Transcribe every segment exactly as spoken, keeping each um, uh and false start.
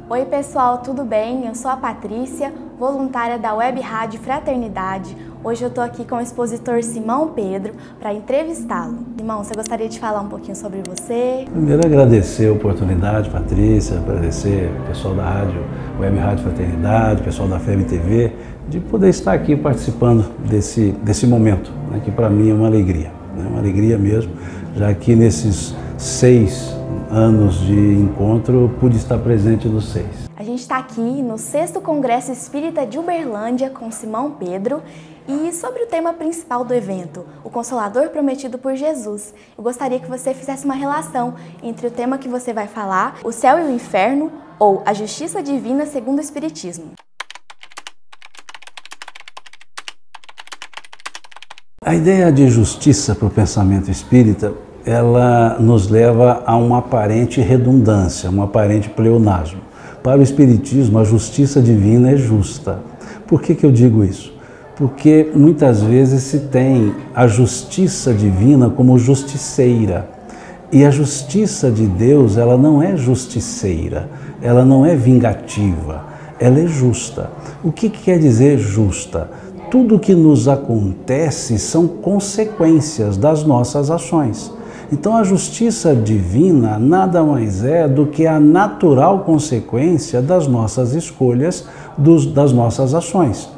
Oi pessoal, tudo bem? Eu sou a Patrícia, voluntária da Web Rádio Fraternidade. Hoje eu estou aqui com o expositor Simão Pedro para entrevistá-lo. Simão, você gostaria de falar um pouquinho sobre você? Primeiro agradecer a oportunidade, Patrícia, agradecer o pessoal da rádio, Web Rádio Fraternidade, o pessoal da F E B T V, de poder estar aqui participando desse, desse momento, né, que para mim é uma alegria, né, uma alegria mesmo, já que nesses seis anos de encontro pude estar presente nos seis. A gente está aqui no sexto Congresso Espírita de Uberlândia com Simão Pedro e sobre o tema principal do evento, o Consolador Prometido por Jesus. Eu gostaria que você fizesse uma relação entre o tema que você vai falar, o céu e o inferno, ou a justiça divina segundo o Espiritismo. A ideia de justiça para o pensamento espírita, ela nos leva a uma aparente redundância, um aparente pleonasmo. Para o Espiritismo, a justiça divina é justa. Por que que eu digo isso? Porque muitas vezes se tem a justiça divina como justiceira. E a justiça de Deus, ela não é justiceira, ela não é vingativa, ela é justa. O que que quer dizer justa? Tudo que nos acontece são consequências das nossas ações. Então a justiça divina nada mais é do que a natural consequência das nossas escolhas, dos, das nossas ações.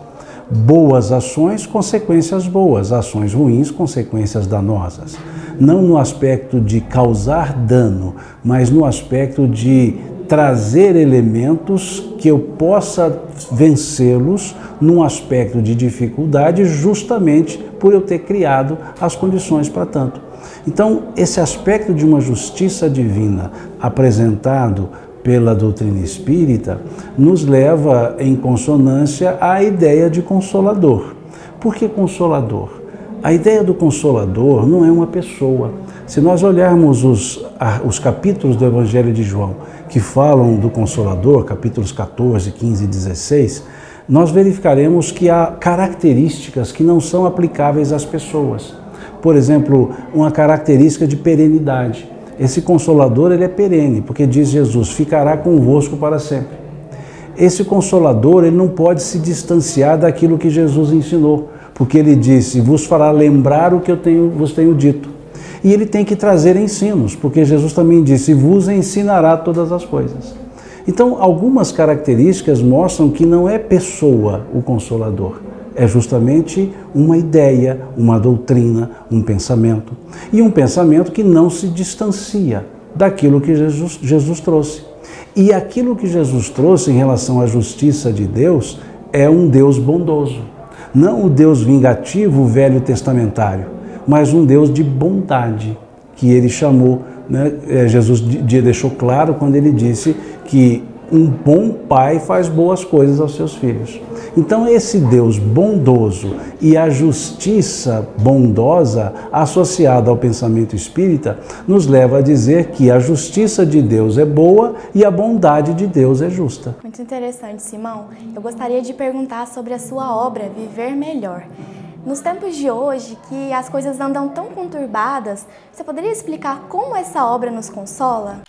Boas ações, consequências boas, ações ruins, consequências danosas. Não no aspecto de causar dano, mas no aspecto de trazer elementos que eu possa vencê-los num aspecto de dificuldade, justamente por eu ter criado as condições para tanto. Então, esse aspecto de uma justiça divina apresentado pela doutrina espírita nos leva em consonância à ideia de consolador. Por que consolador? A ideia do consolador não é uma pessoa. Se nós olharmos os, os capítulos do Evangelho de João que falam do Consolador, capítulos quatorze, quinze e dezesseis, nós verificaremos que há características que não são aplicáveis às pessoas. Por exemplo, uma característica de perenidade. Esse Consolador, ele é perene, porque diz Jesus, ficará convosco para sempre. Esse Consolador, ele não pode se distanciar daquilo que Jesus ensinou, porque ele disse, vos fará lembrar o que eu tenho, vos tenho dito. E ele tem que trazer ensinos, porque Jesus também disse, vos ensinará todas as coisas. Então, algumas características mostram que não é pessoa o Consolador, é justamente uma ideia, uma doutrina, um pensamento. E um pensamento que não se distancia daquilo que Jesus, Jesus trouxe. E aquilo que Jesus trouxe em relação à justiça de Deus é um Deus bondoso. Não o Deus vingativo, o velho testamentário, mas um Deus de bondade, que ele chamou, né? Jesus deixou claro quando ele disse que um bom pai faz boas coisas aos seus filhos. Então esse Deus bondoso e a justiça bondosa associada ao pensamento espírita nos leva a dizer que a justiça de Deus é boa e a bondade de Deus é justa. Muito interessante, Simão. Eu gostaria de perguntar sobre a sua obra Viver Melhor. Nos tempos de hoje, que as coisas andam tão conturbadas, você poderia explicar como essa obra nos consola?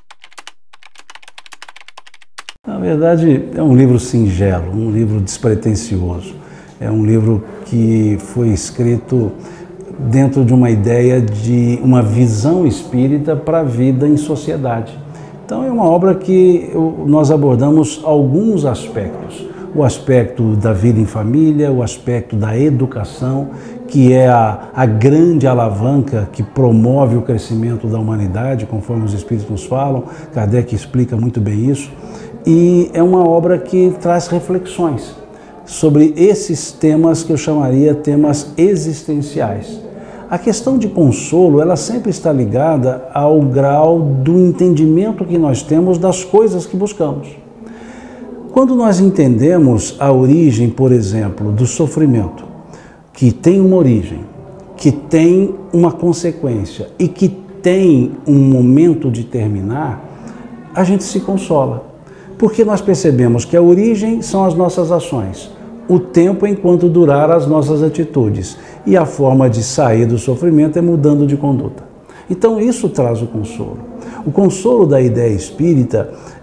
Na verdade, é um livro singelo, um livro despretensioso. É um livro que foi escrito dentro de uma ideia de uma visão espírita para a vida em sociedade. Então é uma obra que nós abordamos alguns aspectos. O aspecto da vida em família, o aspecto da educação, que é a, a grande alavanca que promove o crescimento da humanidade, conforme os Espíritos nos falam. Kardec explica muito bem isso. E é uma obra que traz reflexões sobre esses temas que eu chamaria temas existenciais. A questão de consolo, ela sempre está ligada ao grau do entendimento que nós temos das coisas que buscamos. Quando nós entendemos a origem, por exemplo, do sofrimento, que tem uma origem, que tem uma consequência e que tem um momento de terminar, a gente se consola. Porque nós percebemos que a origem são as nossas ações, o tempo enquanto durar as nossas atitudes, e a forma de sair do sofrimento é mudando de conduta. Então isso traz o consolo. O consolo da ideia espírita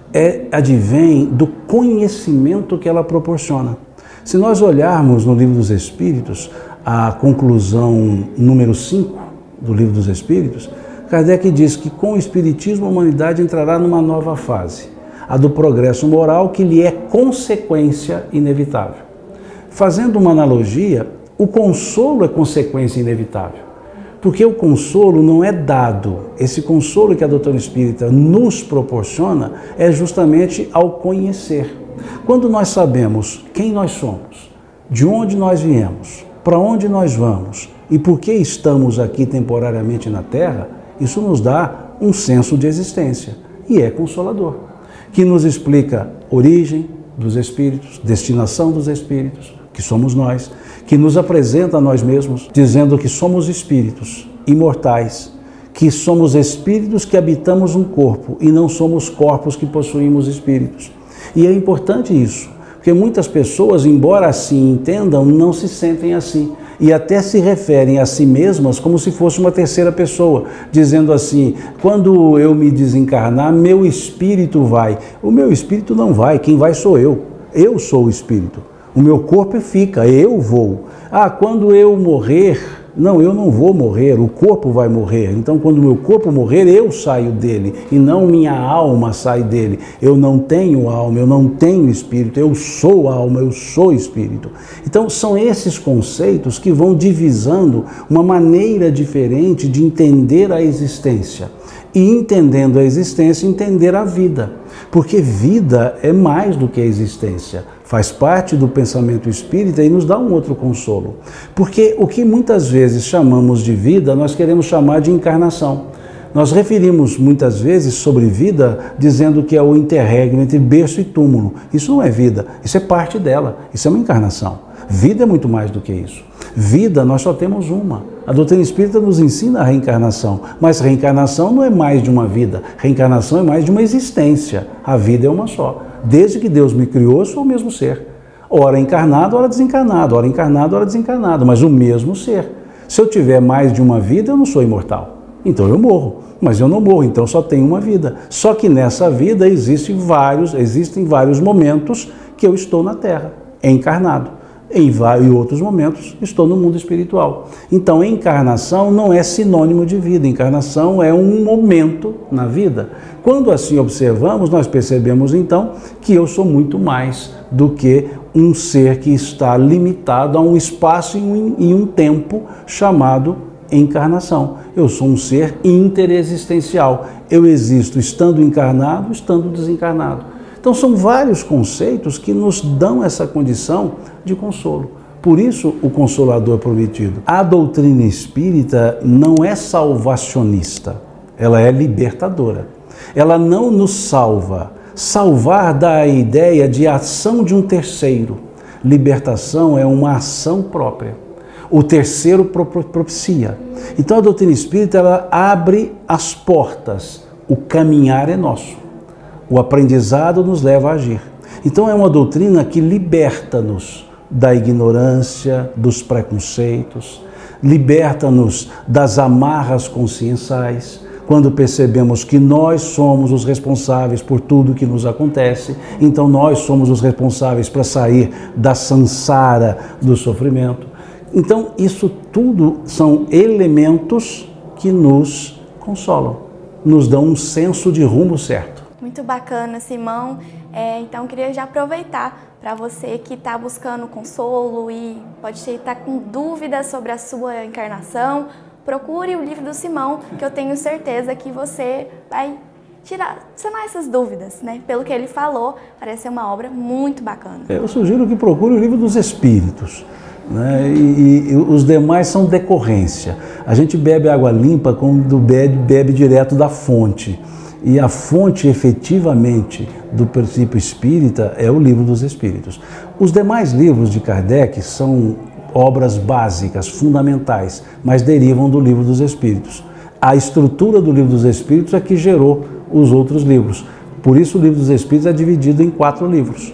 é, advém do conhecimento que ela proporciona. Se nós olharmos no Livro dos Espíritos, a conclusão número cinco do Livro dos Espíritos, Kardec diz que com o Espiritismo a humanidade entrará numa nova fase, a do progresso moral, que lhe é consequência inevitável. Fazendo uma analogia, o consolo é consequência inevitável, porque o consolo não é dado. Esse consolo que a doutrina espírita nos proporciona é justamente ao conhecer. Quando nós sabemos quem nós somos, de onde nós viemos, para onde nós vamos e por que estamos aqui temporariamente na Terra, isso nos dá um senso de existência e é consolador, que nos explica origem dos espíritos, destinação dos espíritos, que somos nós, que nos apresenta a nós mesmos, dizendo que somos espíritos imortais, que somos espíritos que habitamos um corpo e não somos corpos que possuímos espíritos. E é importante isso, porque muitas pessoas, embora assim entendam, não se sentem assim. E até se referem a si mesmas como se fosse uma terceira pessoa, dizendo assim, quando eu me desencarnar, meu espírito vai. O meu espírito não vai, quem vai sou eu. Eu sou o espírito. O meu corpo fica, eu vou. Ah, quando eu morrer, não, eu não vou morrer, o corpo vai morrer. Então, quando o meu corpo morrer, eu saio dele e não minha alma sai dele. Eu não tenho alma, eu não tenho espírito, eu sou alma, eu sou espírito. Então, são esses conceitos que vão divisando uma maneira diferente de entender a existência. E entendendo a existência, entender a vida. Porque vida é mais do que a existência. Faz parte do pensamento espírita e nos dá um outro consolo. Porque o que muitas vezes chamamos de vida, nós queremos chamar de encarnação. Nós referimos muitas vezes sobre vida dizendo que é o interregno entre berço e túmulo. Isso não é vida, isso é parte dela, isso é uma encarnação. Vida é muito mais do que isso. Vida nós só temos uma. A doutrina espírita nos ensina a reencarnação, mas reencarnação não é mais de uma vida, reencarnação é mais de uma existência. A vida é uma só. Desde que Deus me criou, eu sou o mesmo ser. Ora encarnado, ora desencarnado, ora encarnado, ora desencarnado, mas o mesmo ser. Se eu tiver mais de uma vida, eu não sou imortal. Então eu morro, mas eu não morro, então só tenho uma vida. Só que nessa vida existe vários, existem vários momentos que eu estou na Terra, encarnado. Em vários outros momentos estou no mundo espiritual. Então encarnação não é sinônimo de vida, encarnação é um momento na vida. Quando assim observamos, nós percebemos então que eu sou muito mais do que um ser que está limitado a um espaço e um tempo chamado encarnação. Eu sou um ser interexistencial, eu existo estando encarnado, estando desencarnado. Então são vários conceitos que nos dão essa condição de consolo. Por isso o Consolador prometido. A doutrina espírita não é salvacionista, ela é libertadora. Ela não nos salva. Salvar dá a ideia de ação de um terceiro. Libertação é uma ação própria. O terceiro propicia. Então a doutrina espírita ela abre as portas. O caminhar é nosso. O aprendizado nos leva a agir. Então é uma doutrina que liberta-nos da ignorância, dos preconceitos, liberta-nos das amarras conscienciais, quando percebemos que nós somos os responsáveis por tudo que nos acontece, então nós somos os responsáveis para sair da sansara do sofrimento. Então isso tudo são elementos que nos consolam, nos dão um senso de rumo certo. Muito bacana, Simão. É, então, queria já aproveitar para você que está buscando consolo e pode estar com dúvidas sobre a sua encarnação, procure o livro do Simão, que eu tenho certeza que você vai tirar, sanar essas dúvidas, né? Pelo que ele falou, parece ser uma obra muito bacana. Eu sugiro que procure o livro dos Espíritos. Né? E, e os demais são decorrência. A gente bebe água limpa quando bebe, bebe direto da fonte. E a fonte, efetivamente, do princípio espírita é o Livro dos Espíritos. Os demais livros de Kardec são obras básicas, fundamentais, mas derivam do Livro dos Espíritos. A estrutura do Livro dos Espíritos é que gerou os outros livros. Por isso o Livro dos Espíritos é dividido em quatro livros.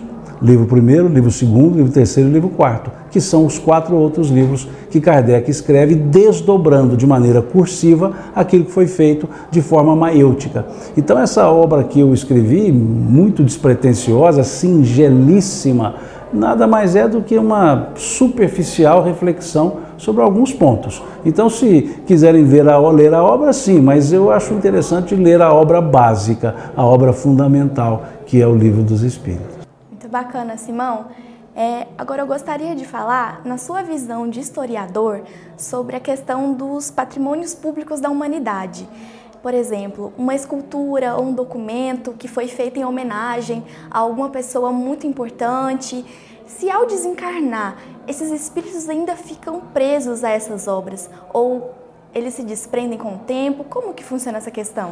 Livro primeiro, livro segundo, livro terceiro e livro quarto, que são os quatro outros livros que Kardec escreve, desdobrando de maneira cursiva aquilo que foi feito de forma maêutica. Então essa obra que eu escrevi, muito despretensiosa, singelíssima, nada mais é do que uma superficial reflexão sobre alguns pontos. Então, se quiserem ver a, ler a obra, sim, mas eu acho interessante ler a obra básica, a obra fundamental, que é o Livro dos Espíritos. Muito bacana, Simão. É, agora eu gostaria de falar, na sua visão de historiador, sobre a questão dos patrimônios públicos da humanidade. Por exemplo, uma escultura ou um documento que foi feito em homenagem a alguma pessoa muito importante. Se ao desencarnar, esses espíritos ainda ficam presos a essas obras ou eles se desprendem com o tempo? Como que funciona essa questão?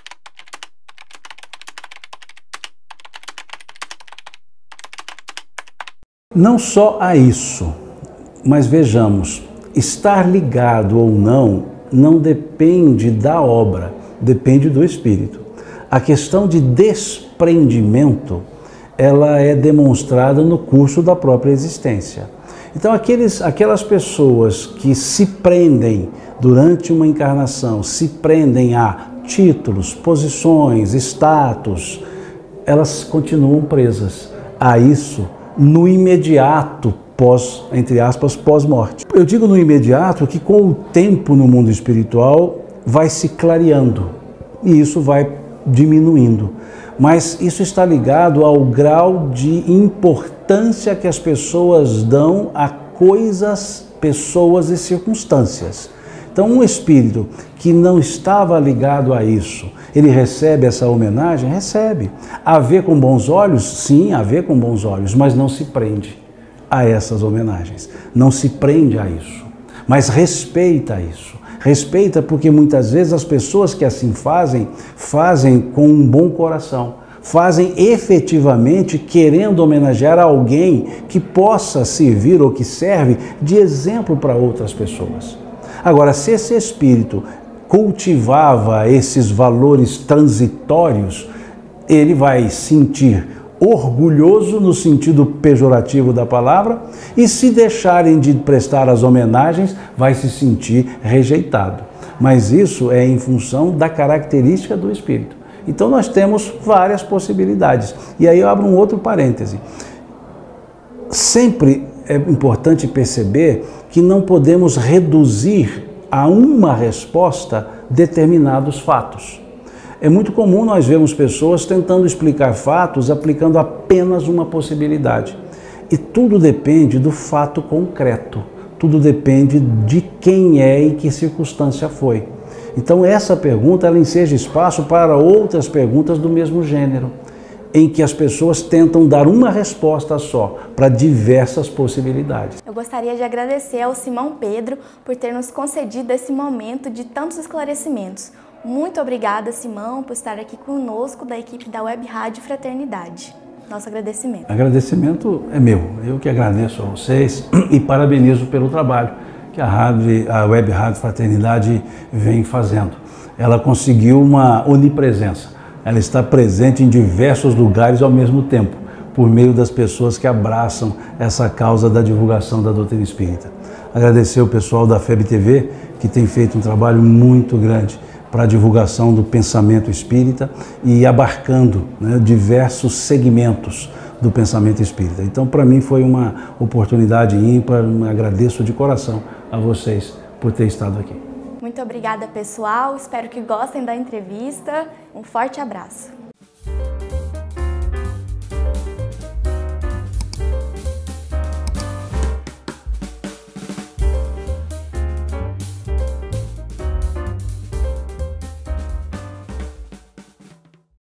Não só a isso, mas vejamos, estar ligado ou não, não depende da obra, depende do espírito. A questão de desprendimento, ela é demonstrada no curso da própria existência. Então, aqueles, aquelas pessoas que se prendem durante uma encarnação, se prendem a títulos, posições, status, elas continuam presas a isso no imediato pós, entre aspas, pós-morte. Eu digo no imediato que com o tempo no mundo espiritual vai se clareando e isso vai diminuindo. Mas isso está ligado ao grau de importância que as pessoas dão a coisas, pessoas e circunstâncias. Então, um espírito que não estava ligado a isso, ele recebe essa homenagem? Recebe. A ver com bons olhos? Sim, a ver com bons olhos, mas não se prende a essas homenagens. Não se prende a isso, mas respeita isso. Respeita porque muitas vezes as pessoas que assim fazem, fazem com um bom coração. Fazem efetivamente querendo homenagear alguém que possa servir ou que serve de exemplo para outras pessoas. Agora, se esse espírito cultivava esses valores transitórios, ele vai sentir orgulhoso no sentido pejorativo da palavra e se deixarem de prestar as homenagens, vai se sentir rejeitado. Mas isso é em função da característica do espírito. Então nós temos várias possibilidades. E aí eu abro um outro parêntese. Sempre é importante perceber que não podemos reduzir a uma resposta determinados fatos. É muito comum nós vermos pessoas tentando explicar fatos aplicando apenas uma possibilidade. E tudo depende do fato concreto. Tudo depende de quem é e que circunstância foi. Então essa pergunta ela enseja espaço para outras perguntas do mesmo gênero, em que as pessoas tentam dar uma resposta só para diversas possibilidades. Eu gostaria de agradecer ao Simão Pedro por ter nos concedido esse momento de tantos esclarecimentos. Muito obrigada, Simão, por estar aqui conosco da equipe da Web Rádio Fraternidade. Nosso agradecimento. Agradecimento é meu. Eu que agradeço a vocês e parabenizo pelo trabalho que a, rádio, a Web Rádio Fraternidade vem fazendo. Ela conseguiu uma onipresença. Ela está presente em diversos lugares ao mesmo tempo, por meio das pessoas que abraçam essa causa da divulgação da doutrina espírita. Agradecer o pessoal da F E B T V, que tem feito um trabalho muito grande para a divulgação do pensamento espírita e abarcando, né, diversos segmentos do pensamento espírita. Então, para mim, foi uma oportunidade ímpar. Agradeço de coração a vocês por ter estado aqui. Muito obrigada, pessoal. Espero que gostem da entrevista. Um forte abraço.